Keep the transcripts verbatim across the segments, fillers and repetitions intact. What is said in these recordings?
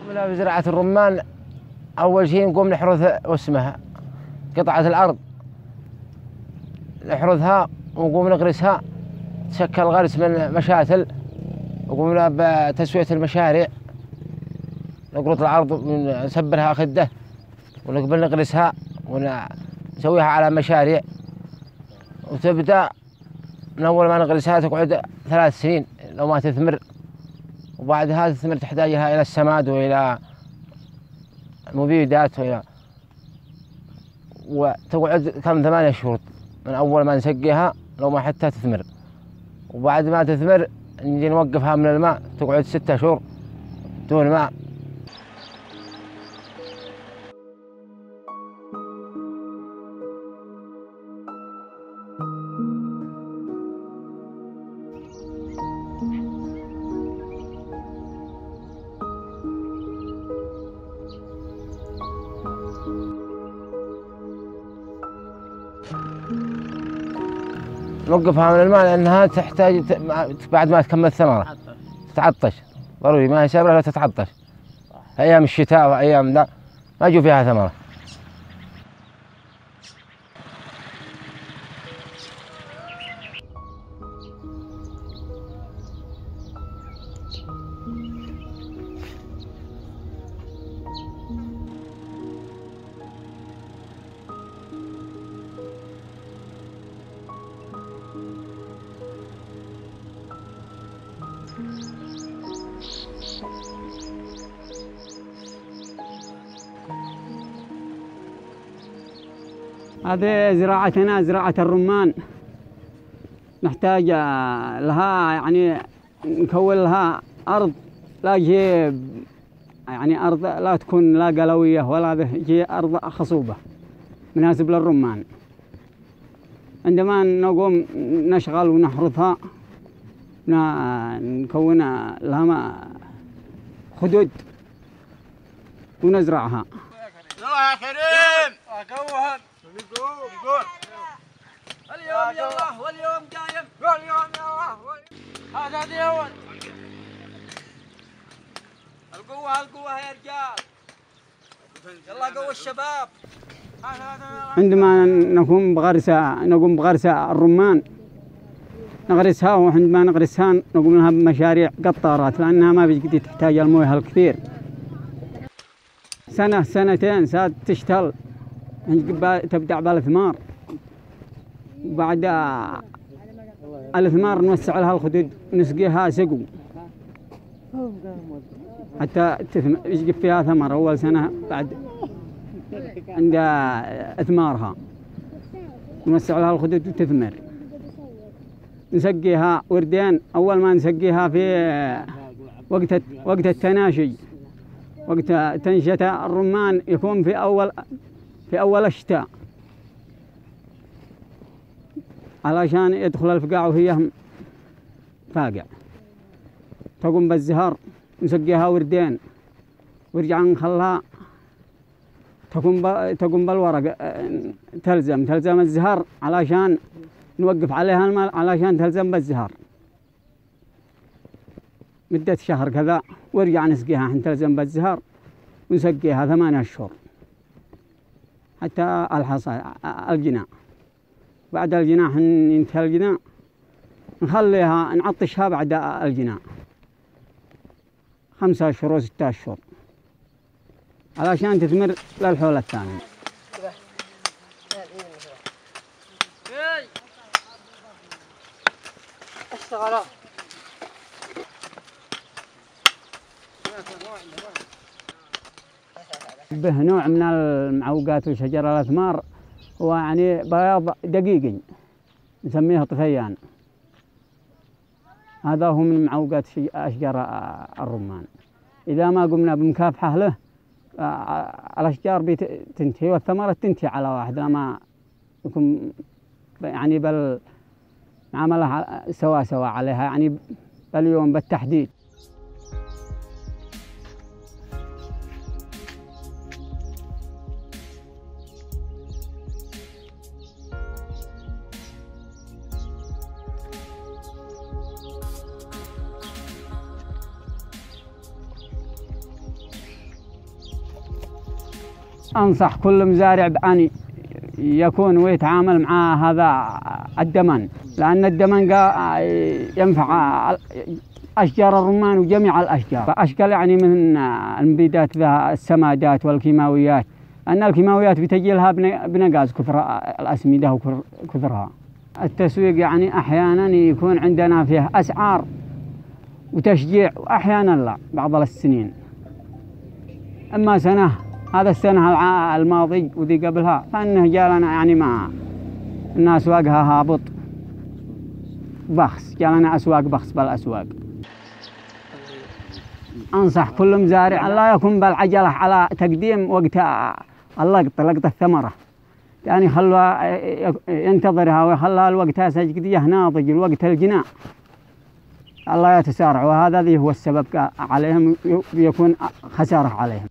من زراعة الرمان أول شيء نقوم نحرث واسمها قطعة الأرض، نحرثها ونقوم نغرسها، تشكل غرس من مشاتل، وقمنا بتسوية المشاريع، نقرط الأرض نسبرها خدة ونقبل نغرسها ونسويها على مشاريع، وتبدأ من أول ما نغرسها تقعد ثلاث سنين لو ما تثمر، وبعدها تثمر تحتاجها إلى السماد وإلى المبيدات وإلى وتقعد كم ثمانية شهور من أول ما نسقيها لو ما حتى تثمر، وبعد ما تثمر نجي نوقفها من الماء تقعد ستة شهور دون ماء. نوقفها من الماء لأنها تحتاج بعد ما تكمل ثمرة تتعطش، ضروري ما هي سابرة لا تتعطش، أيام الشتاء وأيام ذا ما يجوا فيها ثمرة. هذه زراعتنا زراعة الرمان، نحتاج لها يعني نكون لها أرض لا جيب، يعني أرض لا تكون لا قلوية ولا ذي، أرض خصوبة مناسب للرمان. عندما نقوم نشغل ونحرثها نكون لها خدود ونزرعها. يلا يا كريم قوهم نقول نقول اليوم يلا واليوم قايم واليوم يلا هذا ديون القوة القوة يا رجال يلا قوة الشباب. عندما نقوم بغرسها نقوم بغرسها الرمان نغرسها، وعندما نغرسها نقوم لها بمشاريع قطارات لأنها ما بتقدر تحتاج المويه الكثير. سنة سنتين ساد تشتغل تبدأ بالثمار، وبعد الثمار نوسع لها الخدود نسقيها سقو حتى يجي فيها ثمر أول سنة بعد عند إثمارها نوسع لها الخدود وتثمر. نسقيها وردين، أول ما نسقيها في وقت وقت التناشي، وقت تنشئة الرمان يكون في أول في أول الشتاء علشان يدخل الفقاع وهي فاقع. تقوم بالزهر نسقيها وردين ورجع نخلها تقوم تقوم بالورق تلزم تلزم الزهر علشان نوقف عليها الماء علشان تلزم بالزهر مدة شهر كذا، ورجع نسقيها عشان تلزم بالزهر ونسقيها ثمانية أشهر حتى الحصى الجناح. بعد الجناح ينتهي الجناح نخليها نعطشها بعد الجناح خمسة أشهر وستة أشهر علشان تثمر للحول الثاني. به نوع من المعوقات وشجر الأثمار هو يعني بياض دقيقي نسميه طفيان، هذا هو من معوقات أشجار الرمان. إذا ما قمنا بمكافحة له الأشجار بتنتهي والثمرة تنتهي على واحد لما يكون يعني بالعمله سوا سوا عليها يعني باليوم بالتحديد. أنصح كل مزارع بأن يكون ويتعامل مع هذا الدمن، لأن الدمن ينفع أشجار الرمان وجميع الأشجار، فأشكال يعني من المبيدات ذا السمادات والكيماويات، أن الكيماويات بتجي لها بنقاص كثر الأسمدة وكثرها. التسويق يعني أحيانا يكون عندنا فيه أسعار وتشجيع، وأحيانا لا بعض السنين. أما سنة هذا السنة الماضي وذي قبلها فإنه جالنا يعني ما الناس أسواقها هابط بخس، جالنا أسواق بخس بالأسواق. أنصح كل مزارع لا يكون بالعجلة على تقديم وقت اللقط لقط الثمرة، يعني خلوا ينتظرها ويخلها الوقت سجديه ناضج الوقت الجناء، الله يتسارع، وهذا ذي هو السبب عليهم يكون خسارة عليهم.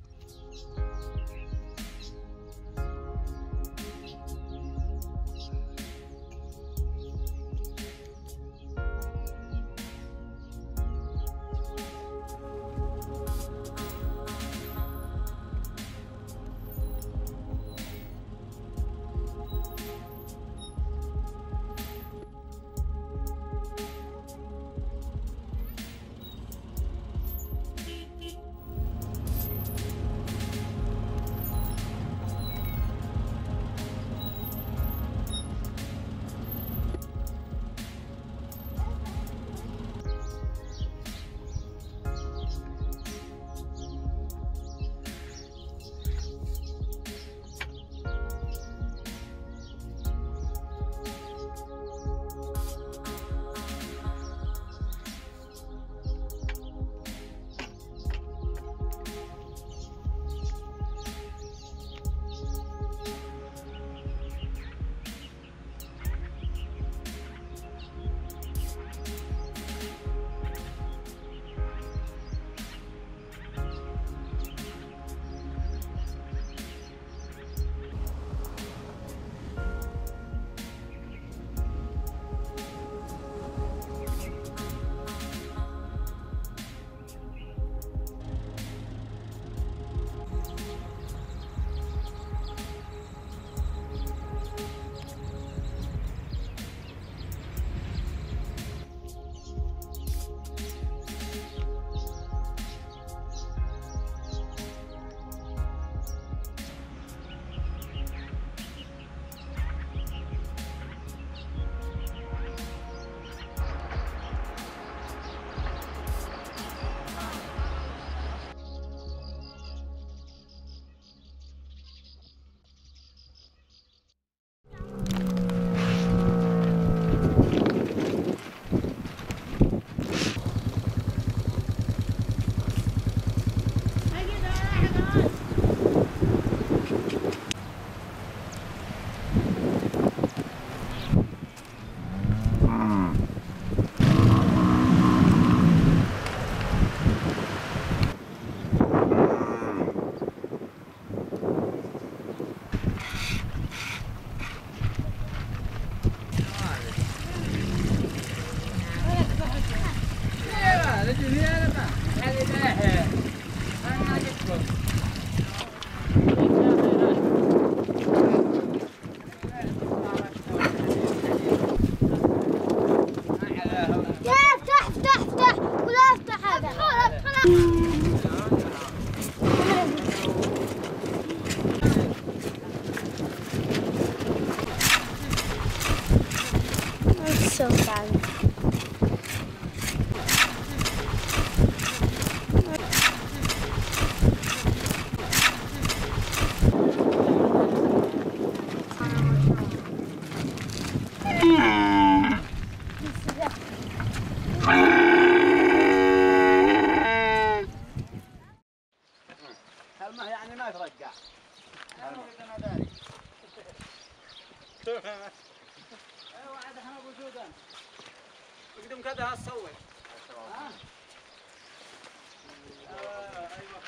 So bad. كلمة يعني ما ترجع. انا داري. ايوه عاد احنا موجودين. اقدم كذا هتصور. ها؟ ايوه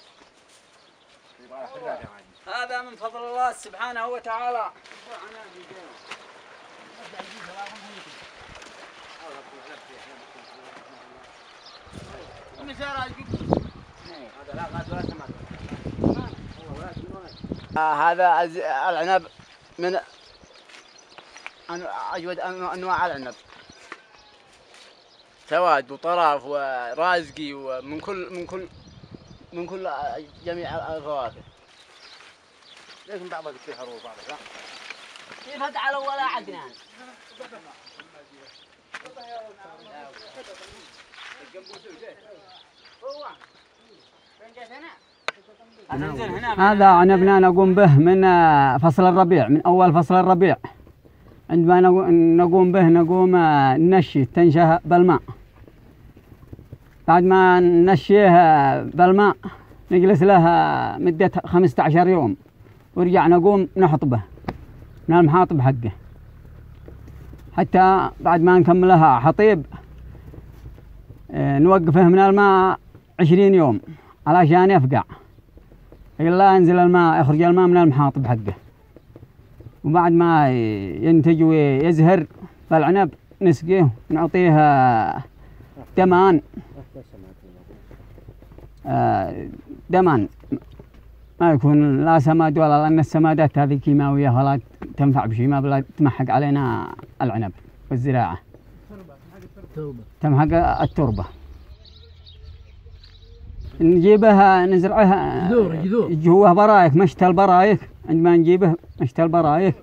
خيرات. هذا من فضل الله سبحانه وتعالى. النجارة هذا لا غاد ولا سمك. والله ولا هذا العنب من أجود أنواع العنب، سواد وطراف ورازقي ومن كل من كل من كل جميع الفواكه. لكن بعضها فيه حروب بعضها لا. كيف هتعلوا ولا عدنان؟ هذا عنبنا نقوم به من فصل الربيع، من أول فصل الربيع عندما نقوم به نقوم ننشي تنشأ بالماء. بعد ما ننشيه بالماء نجلس له مدة خمسة عشر يوم ورجع نقوم نحطبه من المحاطب حقه، حتى بعد ما نكملها حطيب نوقفه من الماء عشرين يوم علشان يفقع، إلا ينزل الماء يخرج الماء من المحاطب حقه. وبعد ما ينتج ويزهر فالعنب نسقيه ونعطيه دمان دمان ما يكون لا سماد ولا، لأن السمادات هذه كيماوية ولا تنفع بشيء، ما بلا تمحق علينا العنب والزراعة، تمحق التربة. نجيبها نزرعها جوه برايك، مشت البرايك، عندما نجيبه مشت البرايك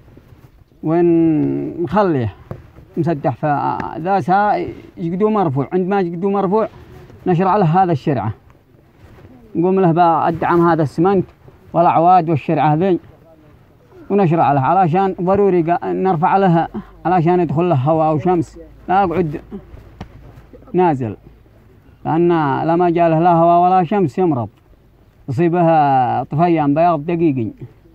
ونخليه مسدح فذا ساعة يجدو مرفوع. عندما يجدو مرفوع نشرع له هذا الشرعة، نقوم له بالدعم هذا السمنت والأعواد والشرعة ذي ونشرع له، علشان ضروري نرفع له علشان يدخل له هواء وشمس، لا يقعد نازل، لأن لما جاء له لا هواء ولا شمس يمرض، يصيبها طفيان بياض دقيقي.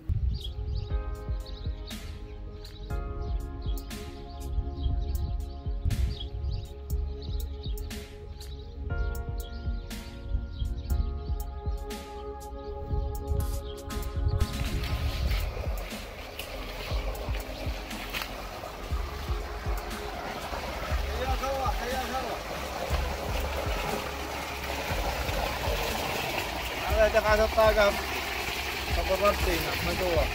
دفعة الطاقة فضربتينا مدور.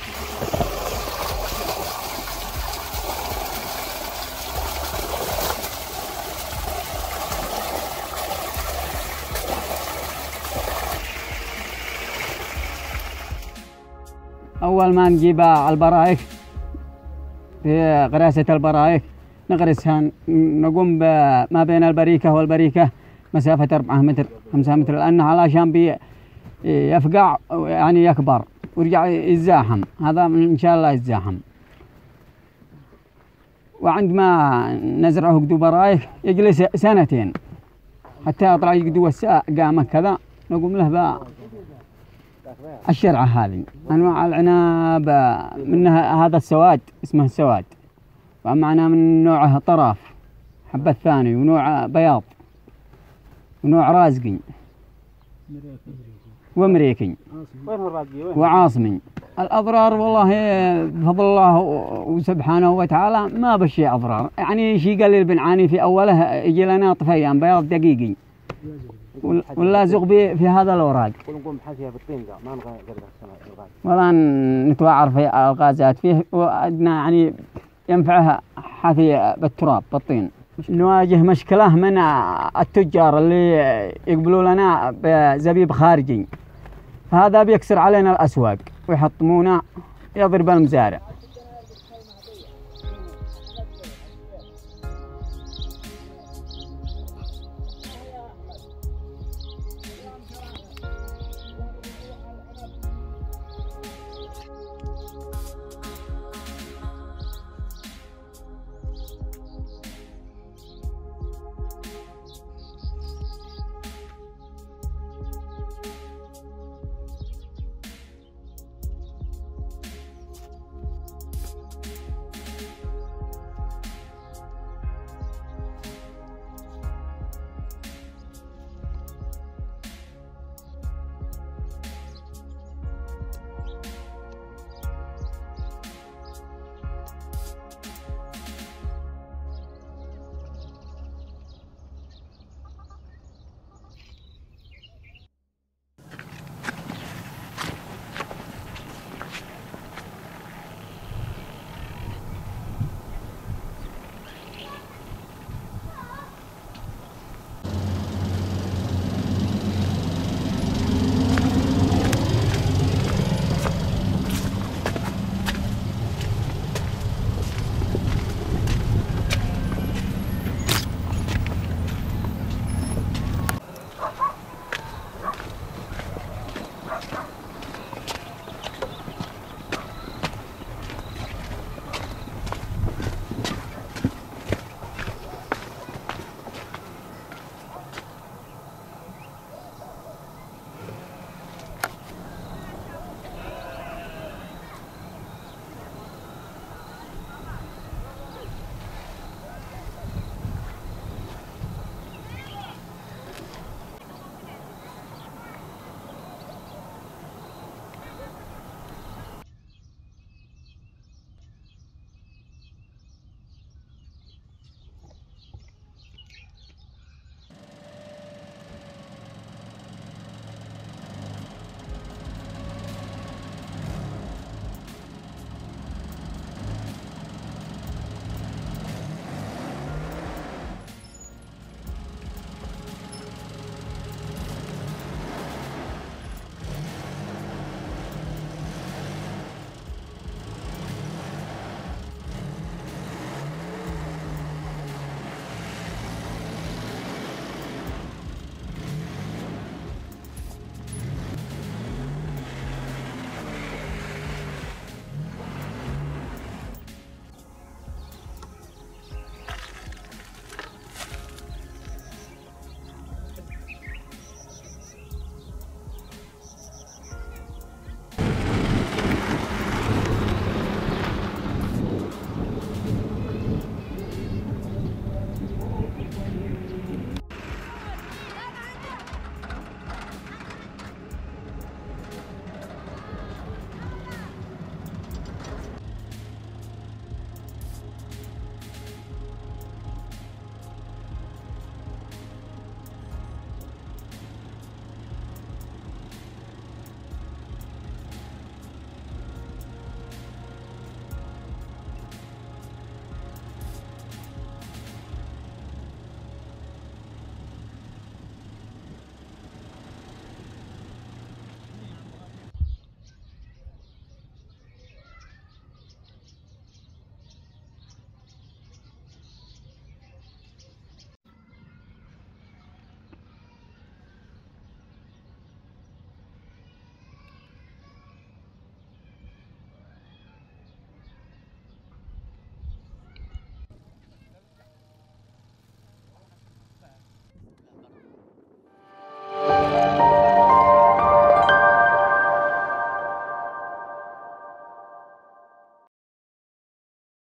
أول ما نجيب البرايك في غراسة البرايك نغرسها، نقوم ما بين البريكة والبريكة مسافة أربعة متر خمسة متر، لأنه علشان بي يفقع يعني يكبر ويرجع يتزاحم، هذا إن شاء الله يتزاحم. وعندما نزرعه قدو برايك يجلس سنتين حتى يطلع قدو الساء قامة كذا، نقوم له بقى الشرعة هذه. أنواع العنب منها هذا السواد اسمه السواد، ومعنا من نوعه طراف حبة ثاني، ونوع بياض، ونوع رازقي وامريكي وعاصمي. الأضرار والله بفضل الله وسبحانه وتعالى ما بشي أضرار، يعني شيء قليل بنعاني في أوله، يجي لنا طفيان بياض دقيقي واللازق في هذا الأوراق، ولا نتوعر في الغازات فيه، وأدنى يعني ينفعها حثي بالتراب بالطين. نواجه مشكلة من التجار اللي يقبلوا لنا بزبيب خارجي، فهذا بيكسر علينا الأسواق ويحطمونا، يضرب المزارع.